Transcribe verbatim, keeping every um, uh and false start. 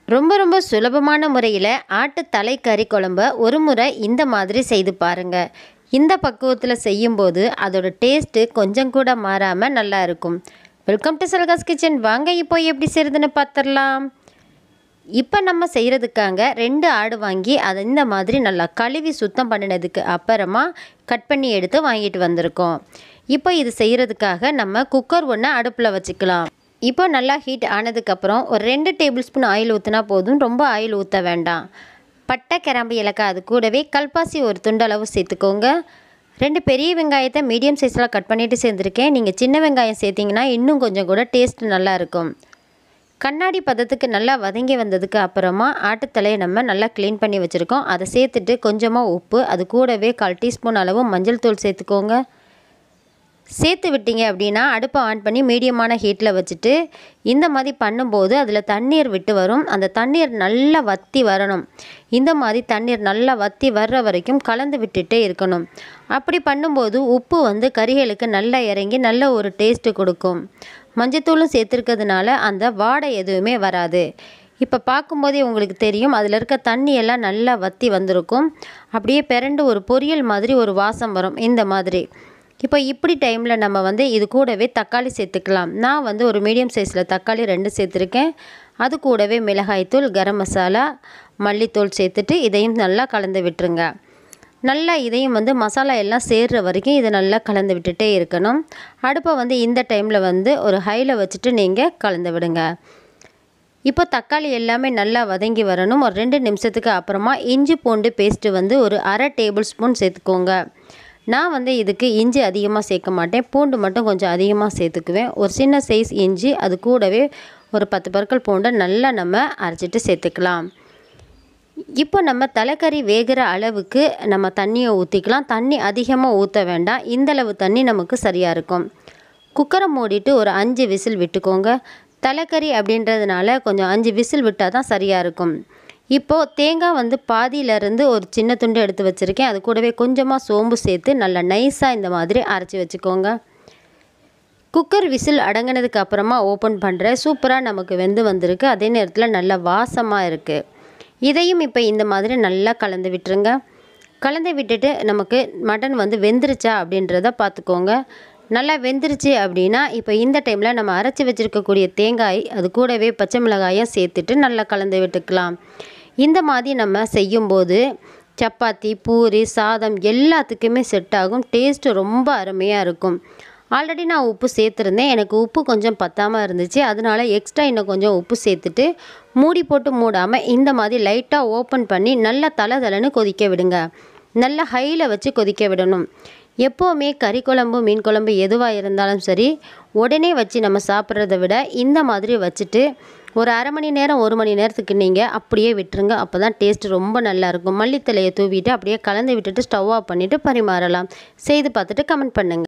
ரொம்ப ரொம்ப சுலபமான முறையில் ஆட்டு தலைக்கறி குழம்ப ஒரு முறை இந்த மாதிரி செய்து பாருங்கள். இந்த பக்குவத்தில் செய்யும்போது அதோட டேஸ்ட்டு கொஞ்சம் கூட மாறாமல் நல்லா இருக்கும். வெல்கம் டு சல்காஸ் கிச்சன். வாங்க இப்போ எப்படி செய்கிறதுன்னு பார்த்துடலாம். இப்போ நம்ம செய்கிறதுக்காக ரெண்டு ஆடு வாங்கி அதை இந்த மாதிரி நல்லா கழுவி சுத்தம் பண்ணினதுக்கு அப்புறமா கட் பண்ணி எடுத்து வாங்கிட்டு வந்திருக்கோம். இப்போ இது செய்கிறதுக்காக நம்ம குக்கர் ஒன்று அடுப்பில் வச்சுக்கலாம். இப்போ நல்லா ஹீட் ஆனதுக்கப்புறம் ஒரு ரெண்டு டேபிள் ஸ்பூன் ஆயில் ஊற்றினா போதும், ரொம்ப ஆயில் ஊற்ற வேண்டாம். பட்டை, கிராம்பு, ஏலக்காய் அது கூடவே கல்பாசி ஒரு துண்டளவு சேர்த்துக்கோங்க. ரெண்டு பெரிய வெங்காயத்தை மீடியம் சைஸில் கட் பண்ணிவிட்டு சேர்த்துருக்கேன். நீங்கள் சின்ன வெங்காயம் சேர்த்திங்கன்னா இன்னும் கொஞ்சம் கூட டேஸ்ட் நல்லாயிருக்கும். கண்ணாடி பதத்துக்கு நல்லா வதங்கி வந்ததுக்கு அப்புறமா ஆட்டுத்தலையை நம்ம நல்லா க்ளீன் பண்ணி வச்சுருக்கோம். அதை சேர்த்துட்டு கொஞ்சமாக உப்பு, அது கூடவே கால் டீஸ்பூன் அளவு மஞ்சள் தூள் சேர்த்துக்கோங்க. சேர்த்து விட்டீங்க அப்படின்னா அடுப்பை ஆன் பண்ணி மீடியமான ஹீட்டில் வச்சுட்டு இந்த மாதிரி பண்ணும்போது அதில் தண்ணீர் விட்டு வரும். அந்த தண்ணீர் நல்லா வற்றி வரணும். இந்த மாதிரி தண்ணீர் நல்லா வற்றி வர்ற வரைக்கும் கலந்து விட்டுட்டே இருக்கணும். அப்படி பண்ணும்போது உப்பு வந்து கறிகளுக்கு நல்லா இறங்கி நல்ல ஒரு டேஸ்ட்டு கொடுக்கும். மஞ்சத்தூளும் சேர்த்துருக்கிறதுனால அந்த வாடை எதுவுமே வராது. இப்போ பார்க்கும்போதே உங்களுக்கு தெரியும், அதில் இருக்க தண்ணியெல்லாம் நல்லா வற்றி வந்திருக்கும். அப்படியே பிறண்டு ஒரு பொரியல் மாதிரி ஒரு வாசம் வரும் இந்த மாதிரி. இப்போ இப்படி டைமில் நம்ம வந்து இது கூடவே தக்காளி சேர்த்துக்கலாம். நான் வந்து ஒரு மீடியம் சைஸில் தக்காளி ரெண்டு சேர்த்துருக்கேன். அது கூடவே மிளகாய்த்தூள், கரம் மசாலா, மல்லித்தூள் சேர்த்துட்டு இதையும் நல்லா கலந்து விட்டுருங்க. நல்லா இதையும் வந்து மசாலா எல்லாம் சேர்கிற வரைக்கும் இதை நல்லா கலந்து விட்டுட்டே இருக்கணும். அடுப்பை வந்து இந்த டைமில் வந்து ஒரு ஹையில் வச்சுட்டு நீங்கள் கலந்து விடுங்க. இப்போ தக்காளி எல்லாமே நல்லா வதங்கி வரணும். ஒரு ரெண்டு நிமிஷத்துக்கு அப்புறமா இஞ்சி பூண்டு பேஸ்ட்டு வந்து ஒரு அரை டேபிள் ஸ்பூன் சேர்த்துக்கோங்க. நான் வந்து இதுக்கு இஞ்சி அதிகமாக சேர்க்க மாட்டேன், பூண்டு மட்டும் கொஞ்சம் அதிகமாக சேர்த்துக்குவேன். ஒரு சின்ன சைஸ் இஞ்சி, அது கூடவே ஒரு பத்து பற்கள் பூண்டை நல்லா நம்ம அரைச்சிட்டு சேர்த்துக்கலாம். இப்போ நம்ம தலைக்கறி வேகிற அளவுக்கு நம்ம தண்ணியை ஊற்றிக்கலாம். தண்ணி அதிகமாக ஊற்ற வேண்டாம், இந்தளவு தண்ணி நமக்கு சரியாக இருக்கும். குக்கரை மூடிட்டு ஒரு அஞ்சு விசில் விட்டுக்கோங்க. தலைக்கறி அப்படின்றதுனால கொஞ்சம் அஞ்சு விசில் விட்டால் தான் சரியாக இருக்கும். இப்போது தேங்காய் வந்து பாதியிலேருந்து ஒரு சின்ன துண்டு எடுத்து வச்சுருக்கேன். அது கூடவே கொஞ்சமாக சோம்பு சேர்த்து நல்லா நைஸாக இந்த மாதிரி அரைச்சி வச்சுக்கோங்க. குக்கர் விசில் அடங்கினதுக்கு அப்புறமா ஓப்பன் பண்ணுறேன். சூப்பராக நமக்கு வெந்து வந்திருக்கு. அதே நேரத்தில் நல்ல வாசமாக இருக்குது. இதையும் இப்போ இந்த மாதிரி நல்லா கலந்து விட்டுருங்க. கலந்து விட்டுட்டு நமக்கு மட்டன் வந்து வெந்துருச்சா அப்படின்றத பார்த்துக்கோங்க. நல்லா வெந்துருச்சு அப்படின்னா இப்போ இந்த டைமில் நம்ம அரைச்சி வச்சுருக்கக்கூடிய தேங்காய், அது கூடவே பச்சை மிளகாயும் சேர்த்துட்டு நல்லா கலந்து விட்டுக்கலாம். இந்த மாதிரி நம்ம செய்யும்போது சப்பாத்தி, பூரி, சாதம் எல்லாத்துக்குமே செட் ஆகும். டேஸ்ட்டு ரொம்ப அருமையாக இருக்கும். ஆல்ரெடி நான் உப்பு சேர்த்துருந்தேன். எனக்கு உப்பு கொஞ்சம் பத்தாமல் இருந்துச்சு. அதனால எக்ஸ்ட்ரா இன்னும் கொஞ்சம் உப்பு சேர்த்துட்டு மூடி போட்டு மூடாமல் இந்த மாதிரி லைட்டாக ஓப்பன் பண்ணி நல்லா தலை தலைன்னு கொதிக்க விடுங்க. நல்லா ஹையில் வச்சு கொதிக்க விடணும். எப்போவுமே கறி குழம்பு, மீன் குழம்பு எதுவாக இருந்தாலும் சரி, உடனே வச்சு நம்ம சாப்பிட்றத விட இந்த மாதிரி வச்சுட்டு ஒரு அரை மணி நேரம் ஒரு மணி நேரத்துக்கு நீங்கள் அப்படியே விட்டுருங்க. அப்போ தான் டேஸ்ட்டு ரொம்ப நல்லாயிருக்கும். மல்லித்தலையை தூவிட்டு அப்படியே கலந்து விட்டுட்டு ஸ்டவ் ஆஃப் பண்ணிவிட்டு பரிமாறலாம். செய்து பார்த்துட்டு கமெண்ட் பண்ணுங்கள்.